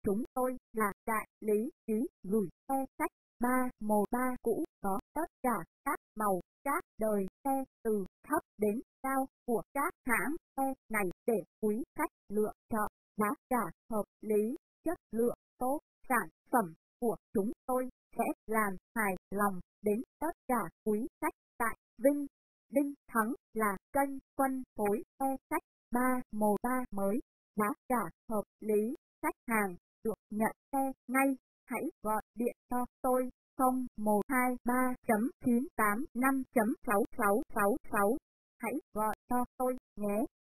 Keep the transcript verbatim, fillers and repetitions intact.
chúng tôi là đại lý ký gửi xe sách ba màu ba cũ, có tất cả các màu các đời xe từ thấp đến cao của các hãng xe này để quý khách lựa chọn. Giá cả hợp lý, chất lượng tốt, sản phẩm của chúng tôi sẽ làm hài lòng đến tất cả quý khách tại Vinh. Đinh Thắng là kênh phân phối xe sách ba màu ba mới, giá cả hợp lý, khách hàng được nhận xe ngay. Hãy gọi điện cho tôi không một hai ba chín tám năm sáu sáu sáu sáu. Hãy gọi cho tôi nhé.